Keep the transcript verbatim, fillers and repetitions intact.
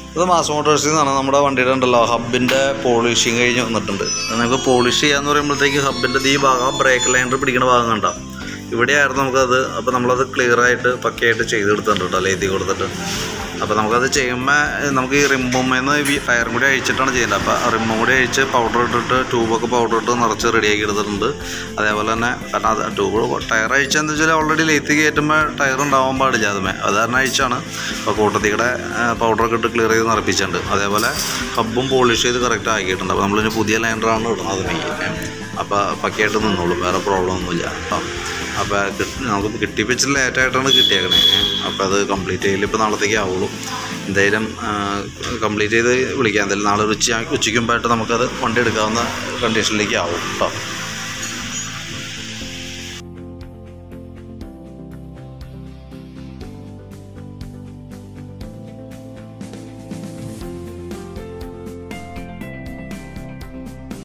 ഇത് മാസ് മോട്ടോഴ്സിൽ നിന്നാണ്. നമ്മുടെ വണ്ടിയുടെ ഉണ്ടല്ലോ ഹബിൻ്റെ പോളിഷിങ് കഴിഞ്ഞ് വന്നിട്ടുണ്ട്. നമുക്ക് പോളിഷ് ചെയ്യാന്ന് പറയുമ്പോഴത്തേക്ക് ഹബിൻ്റെ ഈ ഭാഗം ബ്രേക്ക് ലൈനർ പിടിക്കുന്ന ഭാഗം കണ്ടാം ഇവിടെയായിരുന്നു നമുക്കത്. അപ്പോൾ നമ്മളത് ക്ലിയറായിട്ട് പക്കയായിട്ട് ചെയ്തെടുത്തിട്ടുണ്ട് കേട്ടോ, ലേതി കൊടുത്തിട്ട്. അപ്പോൾ നമുക്കത് ചെയ്യുമ്പോൾ നമുക്ക് ഈ റിമ്മുമ്മേന്ന് ഈ ടയറും കൂടി അഴിച്ചിട്ടാണ് ചെയ്യുന്നത്. അപ്പോൾ റിമ്മും കൂടി അഴിച്ച് പൗഡർ ഇട്ടിട്ട് ട്യൂബൊക്കെ പൗഡർ ഇട്ട് നിറച്ച് റെഡിയാക്കി എടുത്തിട്ടുണ്ട്. അതേപോലെ തന്നെ കാരണം അത് ട്യൂബ് ടയർ അഴിച്ചെന്ന് വെച്ചാൽ ഓൾറെഡി ലേത്തി കയറ്റുമ്പോൾ ടയർ ഉണ്ടാവാൻ പാടില്ല അതുമേ, അത് കാരണം അഴിച്ചാണ്. അപ്പോൾ കൂട്ടത്തിയുടെ പൗഡറൊക്കെ ഇട്ട് ക്ലിയർ ചെയ്ത് നിറപ്പിച്ചിട്ടുണ്ട്. അതേപോലെ ഹബ്ബും പോളിഷ് ചെയ്ത് കറക്റ്റ് ആക്കിയിട്ടുണ്ട്. അപ്പോൾ നമ്മളിനി പുതിയ ലൈനറാണ് ഇടുന്നത് അതിലേക്ക്. അപ്പോൾ പക്കയായിട്ട് നിന്നോളും, വേറെ പ്രോബ്ലം ഒന്നുമില്ല കേട്ടോ. അപ്പോൾ കിട്ടി നമുക്ക് കിട്ടിപ്പിച്ചിട്ട് ലേറ്റായിട്ടാണ് കിട്ടിയേക്കണേ. അപ്പോൾ അത് കംപ്ലീറ്റ് ചെയ്യൽ ഇപ്പോൾ നാളത്തേക്ക് ആവുള്ളൂ. എന്തായാലും കംപ്ലീറ്റ് ചെയ്ത് വിളിക്കാം. എന്തായാലും നാളെ ഉച്ച ഉച്ചയ്ക്കുമ്പായിട്ട് നമുക്കത് വണ്ടി എടുക്കാവുന്ന കണ്ടീഷനിലേക്ക് ആവും കേട്ടോ.